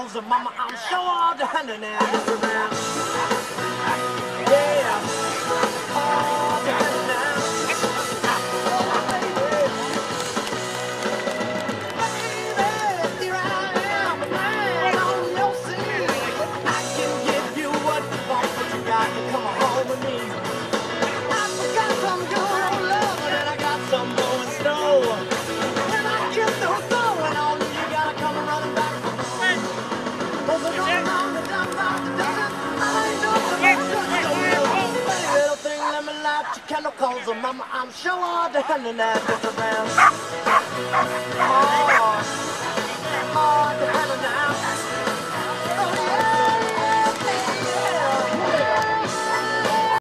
cause mama, I'm sure all the honey now is around. Yeah, all the honey now. Baby, here I am, a man on your scene. I can give you what you want, but you got to come home with me. I forgot some good old love, and I got some more in store. When I get through throwing on you, you gotta come running back for more. Cause I don't know the dumb about the desert. I ain't nothing but just so little. Pretty little thing, let me light your candle, cause mama, I'm sure all the honey now is around. Oh, all the honey now.